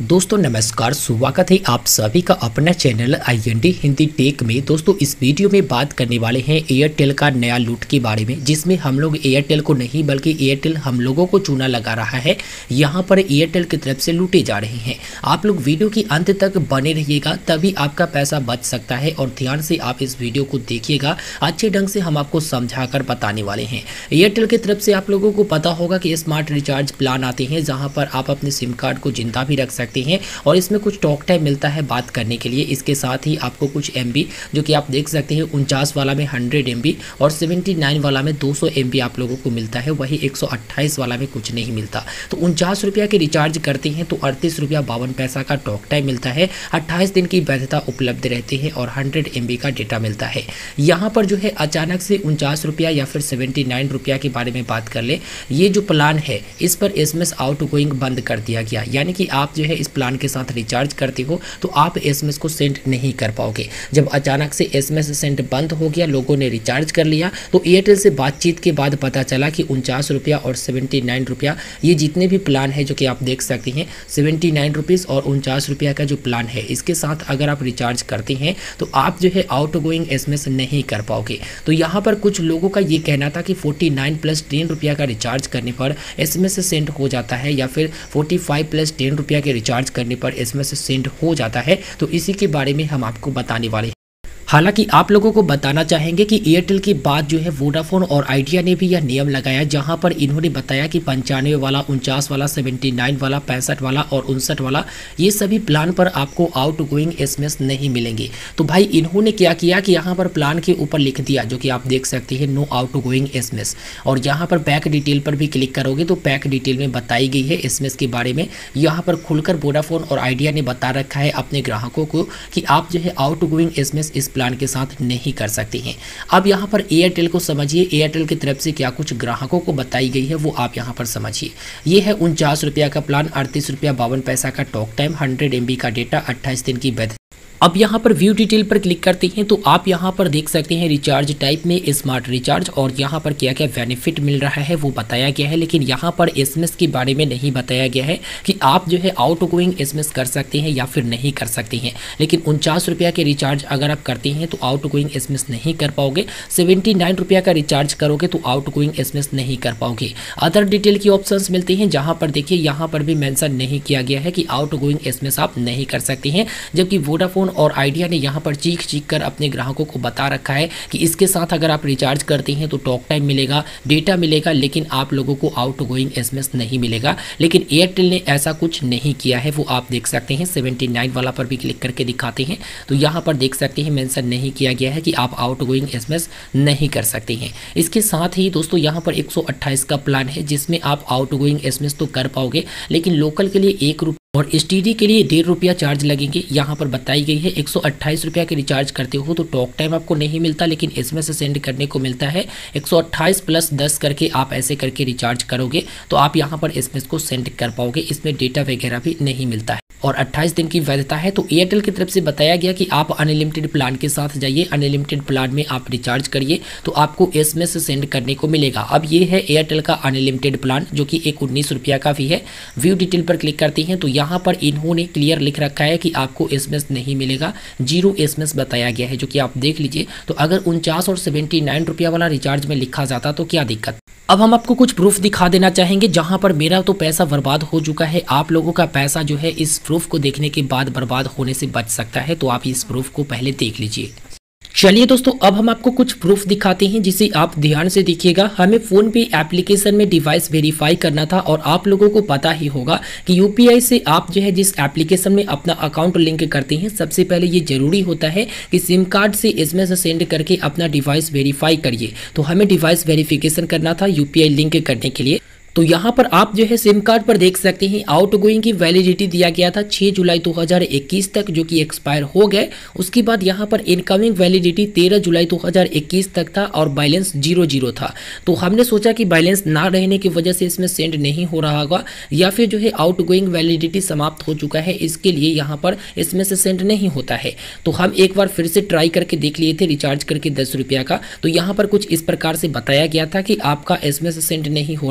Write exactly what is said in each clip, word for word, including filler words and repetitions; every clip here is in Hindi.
दोस्तों नमस्कार, स्वागत है आप सभी का अपना channel I N D Hindi tech में। दोस्तों इस वीडियो में बात करने वाले हैं एयरटेल का नया लूट के बारे में, जिसमें हम लोग एयरटेल को नहीं बल्कि एयरटेल हम लोगों को चूना लगा रहा है। यहां पर एयरटेल की तरफ से लूटे जा रहे हैं। आप लोग वीडियो की अंत तक बने रहिएगा, तभी आपका पैसा बच सकता है। और ध्यान से आप इस वीडियो को देखिएगा, अच्छे ढंग से हम आपको समझा कर बताने वाले हैं। एयरटेल की तरफ से आप लोगों को पता होगा कि स्मार्ट रिचार्ज प्लान आते हैं, जहाँ पर आप अपने सिम कार्ड को जिंदा भी रख सकते हैं और इसमें कुछ टॉक टाइम मिलता है बात करने के लिए। इसके साथ ही आपको कुछ एमबी जो कि आप देख सकते हैं उनचास वाला में हंड्रेड एमबी और उन्यासी वाला में दो सौ एमबी आप लोगों को मिलता है। वही एक सौ अट्ठाईस वाला में कुछ नहीं मिलता। तो उनचास रुपया के रिचार्ज करते हैं तो अड़तीस रुपया बावन पैसा का टॉक टाइम मिलता है, अट्ठाईस दिन की वैधता उपलब्ध रहती है और हंड्रेड एमबी का डेटा मिलता है। यहाँ पर जो है अचानक से उनचास रुपया या फिर सेवेंटी नाइन रुपया के बारे में बात कर ले, ये जो प्लान है इस पर S M S outgoing बंद कर दिया गया। यानी कि आप जो है इस प्लान के साथ रिचार्ज करते हो तो आप एसएमएस को सेंड नहीं कर पाओगे। जब अचानक से एसएमएस सेंड बंद हो गया, लोगों ने रिचार्ज कर लिया, तो एयरटेल से बातचीत के बाद पता चला कि उनचास रुपया और सेवेंटी नाइन रुपया ये जितने भी प्लान है जो कि आप देख सकते हैं सेवेंटी नाइन रुपीज़ और उनचास रुपया का जो प्लान है, इसके साथ अगर आप रिचार्ज करते हैं तो आप जो है आउट गोइंग एसएमएस नहीं कर पाओगे। तो यहाँ पर कुछ लोगों का ये कहना था कि फोर्टी नाइन प्लस टेन रुपया का रिचार्ज करने पर एसएमएस सेंड हो जाता है या फिर फोर्टी फाइव प्लस टेन रुपया के रिचार्ज करने पर एसएमएस सेंड हो जाता है। तो इसी के बारे में हम आपको बताने वाले हैं। हालांकि आप लोगों को बताना चाहेंगे कि एयरटेल के बाद जो है वोडाफोन और आइडिया ने भी यह नियम लगाया, जहां पर इन्होंने बताया कि पंचानवे वाला, उनचास वाला, सेवेंटी नाइन वाला, पैंसठ वाला और उनसठ वाला ये सभी प्लान पर आपको आउट गोइंग एसएमएस नहीं मिलेंगे। तो भाई इन्होंने क्या किया कि यहाँ पर प्लान के ऊपर लिख दिया जो कि आप देख सकते हैं नो आउट गोइंग एसएमएस। और यहाँ पर पैक डिटेल पर भी क्लिक करोगे तो पैक डिटेल में बताई गई है एसएमएस के बारे में। यहाँ पर खुलकर वोडाफोन और आइडिया ने बता रखा है अपने ग्राहकों को कि आप जो है आउट गोइंग एसएमएस इस प्लान के साथ नहीं कर सकते हैं। अब यहाँ पर एयरटेल को समझिए, एयरटेल की तरफ से क्या कुछ ग्राहकों को बताई गई है वो आप यहाँ पर समझिए। ये है उनचास रुपया का प्लान, अड़तीस रुपया बावन पैसा का टॉक टाइम, हंड्रेड एमबी का डेटा, अट्ठाईस दिन की वैधता। अब यहाँ पर व्यू डिटेल पर क्लिक करते हैं तो आप यहाँ पर देख सकते हैं रिचार्ज टाइप में स्मार्ट रिचार्ज और यहाँ पर क्या क्या बेनिफिट मिल रहा है वो बताया गया है। लेकिन यहाँ पर एसएमएस के बारे में नहीं बताया गया है कि आप जो है आउट गोइंग एसएमएस कर सकते हैं या फिर नहीं कर सकते हैं। लेकिन उनचास रुपया के रिचार्ज अगर आप करते हैं तो आउट गोइंग एसएमएस नहीं कर पाओगे। सेवेंटी नाइन रुपया का रिचार्ज करोगे तो आउट गोइंग एसएमएस नहीं कर पाओगे। अदर डिटेल की ऑप्शन मिलते हैं, जहाँ पर देखिए यहाँ पर भी मेंशन नहीं किया गया है कि आउट गोइंग एसएमएस आप नहीं कर सकते हैं। जबकि वोडाफोन और आइडिया ने यहाँ पर चीख चीख कर अपने ग्राहकों को बता रखा है कि इसके साथ अगर आप रिचार्ज करते हैं तो टॉक टाइम मिलेगा, डेटा मिलेगा, लेकिन आप लोगों को आउट गोइंग एसएमएस नहीं मिलेगा। लेकिन एयरटेल ने ऐसा कुछ नहीं किया है, वो आप देख सकते हैं। सेवेंटी नाइन वाला पर भी क्लिक करके दिखाते हैं तो यहाँ पर देख सकते हैं मेंशन नहीं किया गया है कि आप आउट गोइंग एसएमएस नहीं कर सकते हैं। इसके साथ ही दोस्तों यहाँ पर एक सौ अट्ठाईस का प्लान है, जिसमें आप आउट गोइंग एसएमएस तो कर पाओगे, लेकिन लोकल के लिए एक रुपये और एसटीडी के लिए डेढ़ रुपया चार्ज लगेंगे। यहाँ पर बताई गई है एक सौ अट्ठाईस रुपया के रिचार्ज करते हो तो टॉक टाइम आपको नहीं मिलता, लेकिन एसएमएस सेंड करने को मिलता है। एक सौ अट्ठाईस प्लस दस करके आप ऐसे करके रिचार्ज करोगे तो आप यहाँ पर एसएमएस को सेंड कर पाओगे। इसमें डेटा वगैरह भी नहीं मिलता है और अट्ठाईस दिन की वैधता है। तो एयरटेल की तरफ से बताया गया कि आप अनलिमिटेड प्लान के साथ जाइए, अनलिमिटेड प्लान में आप रिचार्ज करिए तो आपको एसएमएस सेंड करने को मिलेगा। अब ये है एयरटेल का अनलिमिटेड प्लान जो कि एक उन्नीस रुपया का भी है। व्यू डिटेल पर क्लिक करते हैं तो यहाँ पर इन्होंने क्लियर लिख रखा है कि आपको एसएमएस नहीं मिलेगा, जीरो एसएमएस बताया गया है, जो कि आप देख लीजिए। तो अगर उनचास और सेवेंटी नाइन रुपया वाला रिचार्ज में लिखा जाता तो क्या दिक्कत। अब हम आपको कुछ प्रूफ दिखा देना चाहेंगे, जहां पर मेरा तो पैसा बर्बाद हो चुका है। आप लोगों का पैसा जो है इस प्रूफ को देखने के बाद बर्बाद होने से बच सकता है, तो आप इस प्रूफ को पहले देख लीजिए। चलिए दोस्तों, अब हम आपको कुछ प्रूफ दिखाते हैं जिसे आप ध्यान से देखिएगा। हमें फोन पे एप्लीकेशन में डिवाइस वेरीफाई करना था और आप लोगों को पता ही होगा कि यूपीआई से आप जो है जिस एप्लीकेशन में अपना अकाउंट लिंक करते हैं, सबसे पहले ये जरूरी होता है कि सिम कार्ड से एसएमएस सेंड करके अपना डिवाइस वेरीफाई करिए। तो हमें डिवाइस वेरिफिकेशन करना था यूपीआई लिंक करने के लिए। तो यहाँ पर आप जो है सिम कार्ड पर देख सकते हैं आउट गोइंग की वैलिडिटी दिया गया था छह जुलाई दो हज़ार इक्कीस तक, जो कि एक्सपायर हो गए। उसके बाद यहाँ पर इनकमिंग वैलिडिटी तेरह जुलाई दो हज़ार इक्कीस तक था और बैलेंस जीरो जीरो था। तो हमने सोचा कि बैलेंस ना रहने की वजह से इसमें सेंड नहीं हो रहा होगा या फिर जो है आउट गोइंग वैलिडिटी समाप्त हो चुका है, इसके लिए यहाँ पर इसमें से सेंड नहीं होता है। तो हम एक बार फिर से ट्राई करके देख लिए थे रिचार्ज करके दस रुपया का। तो यहाँ पर कुछ इस प्रकार से बताया गया था कि आपका एसएमएस सेंड नहीं हो रहा है,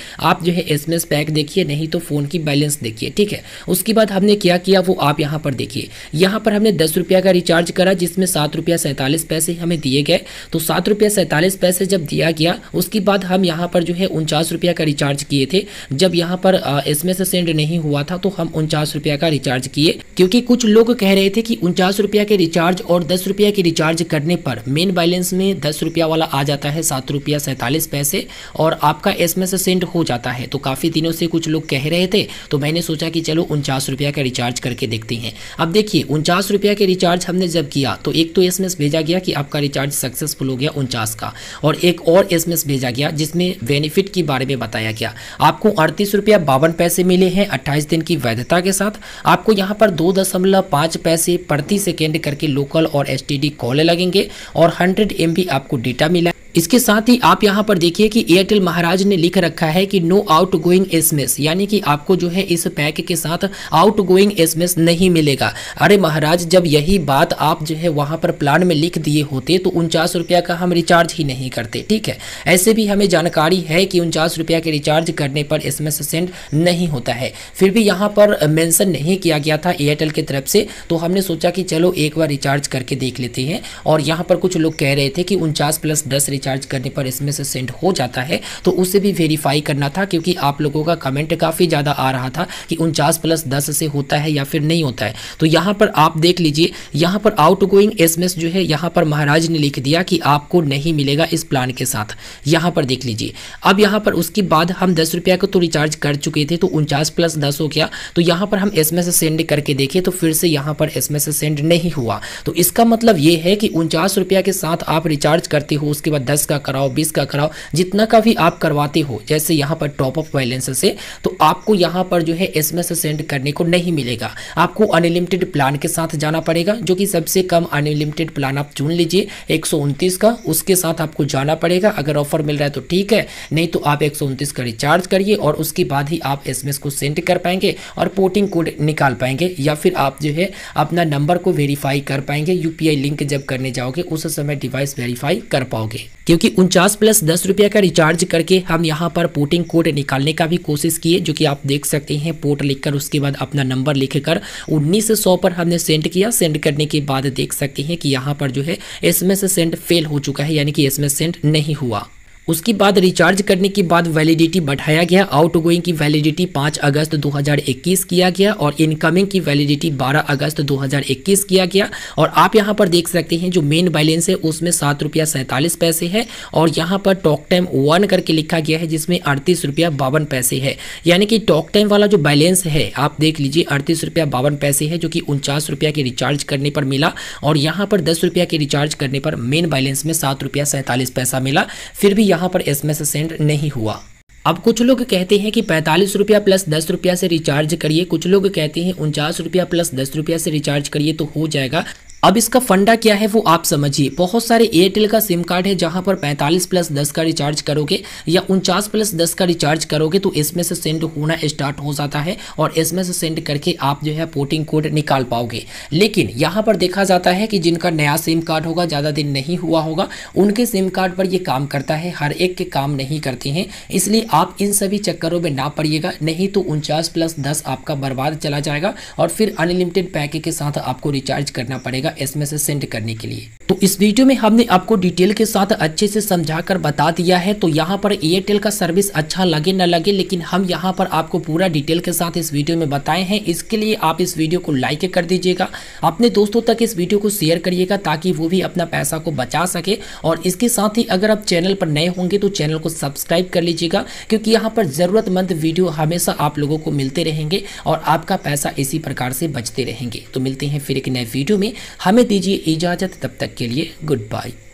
आप जो है एसएमएस पैक देखिए, नहीं तो फ़ोन की बैलेंस देखिए, ठीक है। उसके बाद हमने क्या किया वो आप यहाँ पर देखिए। यहाँ पर हमने दस रुपया का रिचार्ज करा जिसमें सात रुपया सैंतालीस पैसे हमें दिए गए। तो सात रुपया सैंतालीस पैसे जब दिया गया उसके बाद हम यहाँ पर जो है उनचास रुपया का रिचार्ज किए थे। जब यहाँ पर एसएमएस सेंड नहीं हुआ था तो हम उनचास रुपया का रिचार्ज किए, क्योंकि कुछ लोग कह रहे थे कि उनचास रुपया के रिचार्ज और दस रुपया के रिचार्ज करने पर मेन बैलेंस में दस रुपया वाला आ जाता है सात रुपया सैंतालीस पैसे और आपका एसएमएस सेंड हो जाता है। तो काफ़ी दिनों से कुछ लोग कह रहे थे, तो मैंने सोचा कि चलो उनचास रुपया का रिचार्ज करके देखते हैं। अब देखिए उनचास रुपया के रिचार्ज हमने जब किया तो एक तो एसएमएस भेजा गया कि आपका रिचार्ज सक्सेसफुल हो गया उनचास का, और एक और एसएमएस भेजा गया जिसमें बेनिफिट के बारे में बताया गया। आपको अड़तीस रुपया बावन पैसे मिले हैं अट्ठाईस दिन की वैधता के साथ। आपको यहाँ पर दो दशमलव पाँच पैसे प्रति सेकेंड करके लोकल और एसटीडी कॉल लगेंगे और हंड्रेड एम बी आपको डेटा मिला। इसके साथ ही आप यहाँ पर देखिए कि एयरटेल महाराज ने लिख रखा है कि नो आउट गोइंग एसएमएस, यानी कि आपको जो है इस पैक के साथ आउट गोइंग एसएमएस नहीं मिलेगा। अरे महाराज, जब यही बात आप जो है वहाँ पर प्लान में लिख दिए होते तो उनचास रुपया का हम रिचार्ज ही नहीं करते, ठीक है। ऐसे भी हमें जानकारी है कि उनचास रुपया के रिचार्ज करने पर एसएमएस सेंड नहीं होता है, फिर भी यहाँ पर मेंशन नहीं किया गया था एयरटेल की तरफ से। तो हमने सोचा कि चलो एक बार रिचार्ज करके देख लेते हैं। और यहाँ पर कुछ लोग कह रहे थे कि उनचास प्लस दस रिचार्ज करने पर इसमें से सेंड हो जाता है, तो उसे भी वेरीफाई करना था, क्योंकि आप लोगों का कमेंट काफ़ी ज़्यादा आ रहा था कि उनचास प्लस दस से होता है या फिर नहीं होता है। तो यहाँ पर आप देख लीजिए, यहाँ पर आउट गोइंग एसएमएस जो है यहाँ पर महाराज ने लिख दिया कि आपको नहीं मिलेगा इस प्लान के साथ। यहाँ पर देख लीजिए। अब यहाँ पर उसके बाद हम दस रुपया को तो रिचार्ज कर चुके थे, तो उनचास प्लस दस हो गया। तो यहाँ पर हम एसएमएस सेंड करके देखे तो फिर से यहाँ पर एसएमएस सेंड नहीं हुआ। तो इसका मतलब ये है कि उनचास रुपया के साथ आप रिचार्ज करते हो, उसके बाद दस का कराओ, बीस का कराओ, जितना का भी आप करवाते हो, जैसे यहाँ पर टॉप अप बैलेंस से, तो आपको यहाँ पर जो है एसएमएस सेंड करने को नहीं मिलेगा। आपको अनलिमिटेड प्लान के साथ जाना पड़ेगा, जो कि सबसे कम अनलिमिटेड प्लान आप चुन लीजिए एक सौ उनतीस का, उसके साथ आपको जाना पड़ेगा। अगर ऑफर मिल रहा है तो ठीक है, नहीं तो आप एक सौ उनतीस का रिचार्ज करिए और उसके बाद ही आप एसएमएस को सेंड कर पाएंगे और पोर्टिंग कोड निकाल पाएंगे, या फिर आप जो है अपना नंबर को वेरीफाई कर पाएंगे। यूपीआई लिंक जब करने जाओगे उस समय डिवाइस वेरीफाई कर पाओगे, क्योंकि उनचास प्लस दस रुपया का रिचार्ज करके हम यहाँ पर पोर्टिंग कोड निकालने का भी कोशिश किए, जो कि आप देख सकते हैं। पोर्ट लिखकर उसके बाद अपना नंबर लिखकर उन्नीस सौ पर हमने सेंड किया। सेंड करने के बाद देख सकते हैं कि यहाँ पर जो है एसएमएस सेंड फेल हो चुका है, यानी कि एसएमएस सेंड नहीं हुआ। उसके बाद रिचार्ज करने के बाद वैलिडिटी बढ़ाया गया। आउट गोइंग की वैलिडिटी पाँच अगस्त दो हज़ार इक्कीस किया गया और इनकमिंग की वैलिडिटी बारह अगस्त दो हज़ार इक्कीस किया गया। और आप यहां पर देख सकते हैं जो मेन बैलेंस है उसमें सात रुपया सैंतालीस पैसे है और यहां पर टॉक टाइम वन करके लिखा गया है जिसमें अड़तीस रुपया बावन पैसे है। यानी कि टॉक टाइम वाला जो बैलेंस है आप देख लीजिए अड़तीस रुपया बावन पैसे है, जो कि उनचास रुपया के रिचार्ज करने पर मिला। और यहाँ पर दस रुपया के रिचार्ज करने पर मेन बैलेंस में सात रुपया सैंतालीस पैसा मिला, फिर भी यहाँ पर एसएमएस सेंड नहीं हुआ। अब कुछ लोग कहते हैं कि पैंतालीस रुपया प्लस दस रुपया से रिचार्ज करिए, कुछ लोग कहते हैं उनचास रुपया प्लस दस रुपया से रिचार्ज करिए तो हो जाएगा। अब इसका फंडा क्या है वो आप समझिए। बहुत सारे एयरटेल का सिम कार्ड है जहां पर पैंतालीस प्लस दस का रिचार्ज करोगे या उनचास प्लस दस का रिचार्ज करोगे तो इसमें से सेंड होना स्टार्ट हो जाता है और इसमें से सेंड करके आप जो है पोर्टिंग कोड निकाल पाओगे। लेकिन यहाँ पर देखा जाता है कि जिनका नया सिम कार्ड होगा, ज़्यादा दिन नहीं हुआ होगा, उनके सिम कार्ड पर ये काम करता है, हर एक के काम नहीं करते हैं। इसलिए आप इन सभी चक्करों में ना पड़िएगा, नहीं तो उनचास प्लस दस आपका बर्बाद चला जाएगा और फिर अनलिमिटेड पैकेज के साथ आपको रिचार्ज करना पड़ेगा एसएमएस सेंड करने के लिए। तो इस वीडियो में हमने आपको डिटेल के साथ अच्छे से समझाकर बता दिया है। तो यहाँ पर एयरटेल का सर्विस अच्छा लगे न लगे, लेकिन हम यहाँ पर आपको पूरा डिटेल के साथ इस वीडियो में बताए हैं। इसके लिए आप इस वीडियो को लाइक कर दीजिएगा, अपने दोस्तों तक इस वीडियो को शेयर करिएगा ताकि वो भी अपना पैसा को बचा सके। और इसके साथ ही अगर आप चैनल पर नए होंगे तो चैनल को सब्सक्राइब कर लीजिएगा, क्योंकि यहाँ पर ज़रूरतमंद वीडियो हमेशा आप लोगों को मिलते रहेंगे और आपका पैसा इसी प्रकार से बचते रहेंगे। तो मिलते हैं फिर एक नए वीडियो में, हमें दीजिए इजाज़त, तब तक के लिए गुड बाय।